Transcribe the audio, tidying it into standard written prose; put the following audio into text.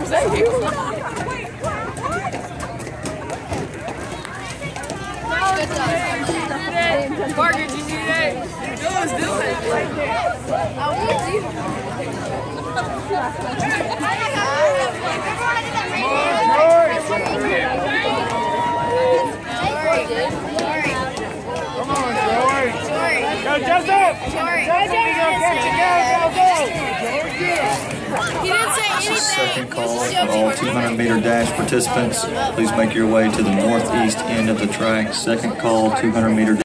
Parker, did you see that? Let's do it. I want you. Come on, George. Go, Joseph. He didn't say anything. Second call for all 200-meter dash participants. Please make your way to the northeast end of the track. Second call, 200-meter